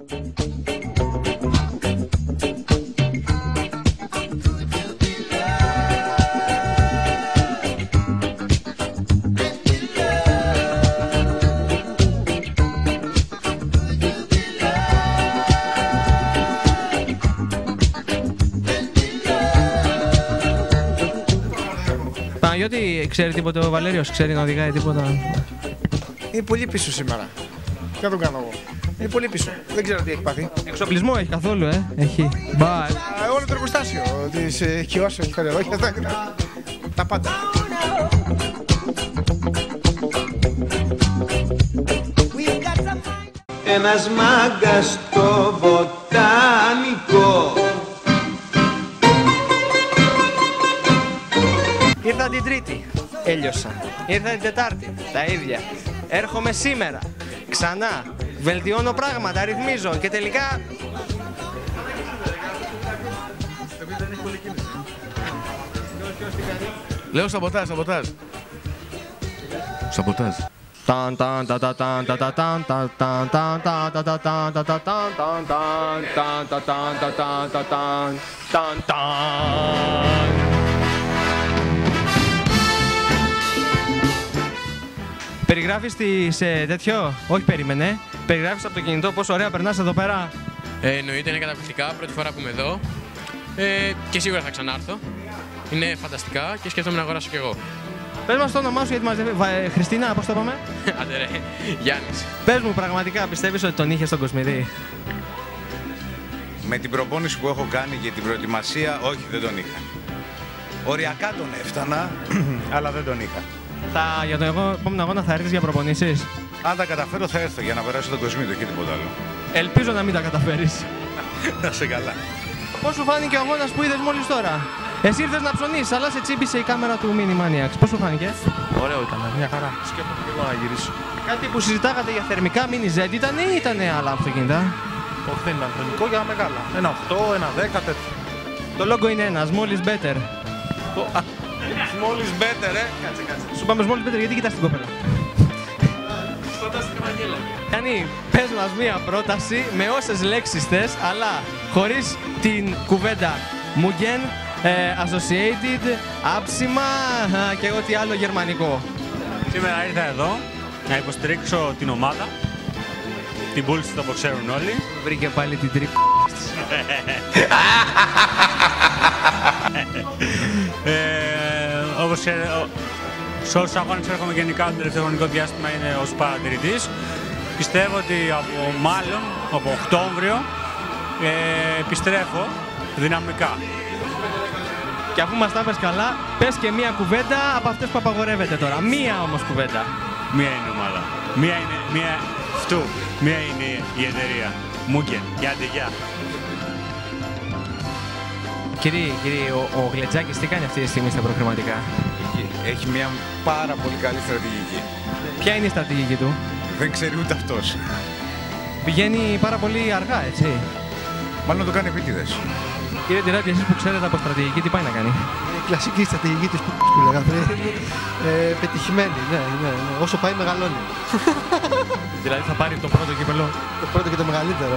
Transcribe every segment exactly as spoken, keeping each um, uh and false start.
Παναγιώτη, ξέρει τίποτα ο Βαλέριος, ξέρει να οδηγάει τίποτα? Είναι πολύ πίσω σήμερα. Τι να τον κάνω εγώ. Είναι πολύ πίσω. Δεν ξέρω τι έχει πάθει. Εξοπλισμό έχει καθόλου, ε. Έχει. Μπα. Α, όλο το εργοστάσιο της ε, Κιώσεων έχει φέρει εδώ και τα, τα πάντα. Ένας μάγκας στο βοτάνικο. Ήρθα την Τρίτη, έλειωσα. Ήρθα την Τετάρτη, τα ίδια. Έρχομαι σήμερα, ξανά. Βελτιώνω πράγματα, ρυθμίζω και τελικά... Λέω σαμποτάζ, σαμποτάζ. Σαμποτάζ. Ταν ταν τα τα ταν τα τα ταν τα ταν ταν τα τα τα ταν τα τα ταν ταν ταν τα ταν τα ταν τα ταν ταν ταν. Περιγράφεις τη, σε τέτοιο, όχι περίμενε, περιγράφεις από το κινητό πόσο ωραία περνάς εδώ πέρα. Ε, εννοείται, είναι καταπληκτικά, πρώτη φορά που είμαι εδώ ε, και σίγουρα θα ξανάρθω. Είναι φανταστικά και σκέφτομαι να αγοράσω κι εγώ. Πες μας το όνομά σου γιατί μαζεύει, Χριστίνα, πώς το είπαμε? Άντε ρε, Γιάννης. Πες μου, πραγματικά πιστεύεις ότι τον είχε στον Κοσμηρή? Με την προπόνηση που έχω κάνει και την προετοιμασία, όχι, δεν τον είχα. Οριακά τον έφτανα, αλλά δεν τον είχα. Θα, για τον εγώ, επόμενο αγώνα θα έρθεις για προπονήσεις? Αν τα καταφέρω θα έρθω για να περάσω τον Κοσμήδο και τίποτα άλλο. Ελπίζω να μην τα καταφέρεις. Να σε καλά. Πώς σου φάνηκε ο αγώνας που είδες μόλις τώρα? Εσύ ήρθες να ψωνίσεις, αλλά σε τσίπησε η κάμερα του Mini Maniacs. Πώς σου φάνηκε? Ωραίο ήταν, μια χαρά. Σκέφτομαι και εγώ να γυρίσω. Κάτι που συζητάγατε για θερμικά Mini Z ήταν ή ήταν άλλα αυτοκίνητα? Όχι, δεν ήταν θερμικό, για μεγάλα. Ένα οκτώ, ένα δέκα, τέτοιο. Το λόγο είναι ένα, Small is better. Small is better, ε. Κάτσε, κάτσε. Σου πάμε Small is better, γιατί κοιτάς την κοπέλα? Γιάννη, πες μας μία πρόταση με όσες λέξεις θες, αλλά χωρίς την κουβέντα Mugen, Associated, άψιμα και ό,τι άλλο γερμανικό. Σήμερα ήρθα εδώ να υποστηρίξω την ομάδα, την Bullshit όπως ξέρουν όλοι. Βρήκε πάλι την τρύπη. ε, όπως ξέρετε, σε όσους αγώνες έρχομαι γενικά το τελευταίο χρονικό διάστημα είναι ως παρατηρητής. Πιστεύω ότι από μάλλον, από Οκτώβριο, ε, επιστρέφω δυναμικά. Και αφού μας τα πες καλά, πες και μία κουβέντα από αυτές που απαγορεύεται τώρα. Μία όμως κουβέντα. Μία είναι η ομάδα. Μία είναι, μία, αυτού, μία είναι η εταιρεία. Mugen, άντε γεια. Κύριε, κύριε, ο, ο Γλετζάκης τι κάνει αυτή τη στιγμή στα προκριματικά? Έχει μια πάρα πολύ καλή στρατηγική. Ποια είναι η στρατηγική του? Δεν ξέρει ούτε αυτός. Πηγαίνει πάρα πολύ αργά, έτσι. Μάλλον το κάνει επίτηδες. Κύριε Τυράτη, εσείς που ξέρετε από στρατηγική, τι πάει να κάνει? Η κλασική στρατηγική της που που λέγατε. Ε, πετυχημένη, ναι, ναι, ναι. Όσο πάει μεγαλώνει. Δηλαδή θα πάρει το πρώτο κύπελο. Το πρώτο και το μεγαλύτερο.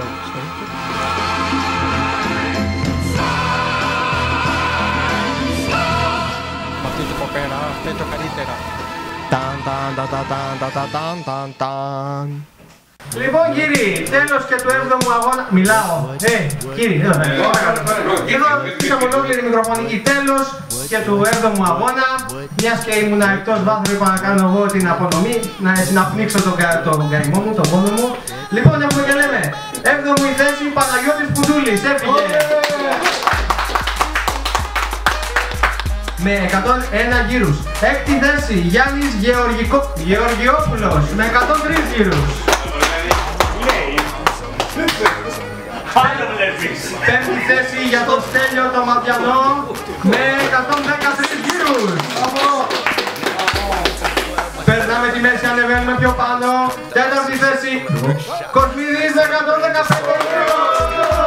Με αυτή το κοπέρα, αυτό είναι το καλύτερα. Ταν ταν ταν ταν ταν ταν ταν ταν ταν. Λοιπόν κύριοι, τέλος και του έβδομου αγώνα... Μιλάω, ε, κύριοι, εδώ θα είναι. Εδώ πήσαμε ολόκληρη μικροφωνική, τέλος και του έβδομου αγώνα. Μιας και ήμουν εκτός βάθρου, είπα να κάνω εγώ την απονομή, να συναπνίξω τον, κα, τον καημό μου, τον πόνο μου. Λοιπόν, έχουμε και λέμε, έβδομη η θέση Παναγιώτης Πουντούλης, έφυγε. Με εκατόν ένα γύρους. Έκτη θέση Γιάννης Γεωργικό... Γεωργιόπουλος με εκατόν τρεις γύρους. Πέμπτη θέση για τον Στέλιο το Ματιανό με εκατόν δεκατρείς γύρους. Περνάμε τη μέση, ανεβαίνουμε πιο πάνω. Τέταρτη θέση Κοσμίδης με εκατόν δεκαπέντε γύρους.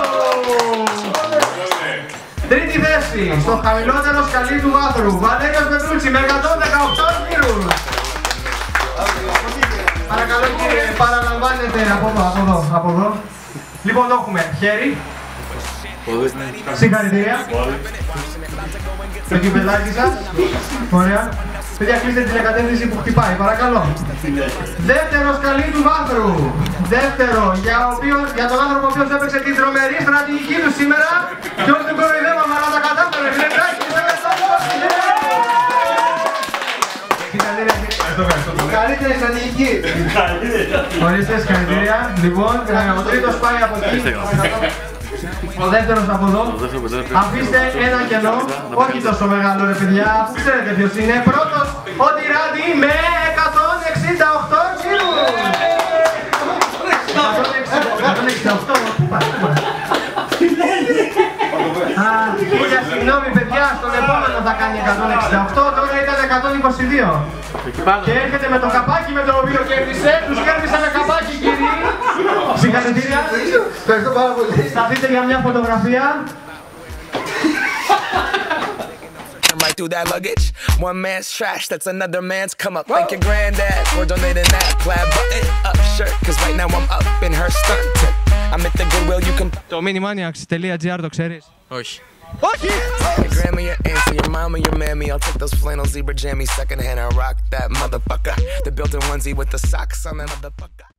Τρίτη θέση στο χαμηλότερο σκαλί του βάθρου Βαλέριος Πετρούτσι με εκατόν δεκαοκτώ γύρους. Παρακαλώ κύριε, παραλαμβάνετε από εδώ, από εδώ, από εδώ. Λοιπόν, το έχουμε χέρι. Συγχαρητήρια. Το κυπελάκι σας. Ωραία. Παιδιά, κλείστε την κατεύθυνση που χτυπάει, παρακαλώ. Δεύτερο σκαλί του Βάθρου. Δεύτερο, για, οποίο, για τον άνθρωπο ο οποίος έπαιξε την τρομερή στρατηγική του σήμερα. Και όχι τον κοροϊδεύαμε, αλλά τα κατάφερε. Καλύτερη στρατηγική. Ορίστε, συγχαρητήρια. Λοιπόν, ο τρίτος πάει από εκεί. Ο δεύτερος από εδώ. Αφήστε ένα κενό. Όχι τόσο μεγάλο ρε παιδιά, αφού ξέρετε ποιος είναι. Πρώτος ο Τυράντη με εκατόν εξήντα οκτώ κιλούς. εκατόν εξήντα οκτώ, πού πάει, πού πάει. Για συγγνώμη παιδιά, στον επόμενο θα κάνει εκατόν εξήντα οκτώ, τώρα ήταν εκατόν είκοσι δύο. Και έρχεται με το καπάκι με το οποίο κέρδισε, τους κέρδισε με καπάκι κύριοι. Συγχαρητήρια. Ευχαριστώ πάρα πολύ. Σταθείτε για μια φωτογραφία. Right through that luggage, one man's trash, that's another man's come up. Thank your granddad for donating that plaid button up shirt, cause right now I'm up in her skirt. I'm at the Goodwill, you can. Το minimaniacs τελεία τζι άρ το ξέρεις? Όχι. Όχι! Your grandma, your auntie, your mama, your mammy. I'll take those flannel zebra jammies secondhand and rock that motherfucker. The built-in onesie with the socks on that motherfucker.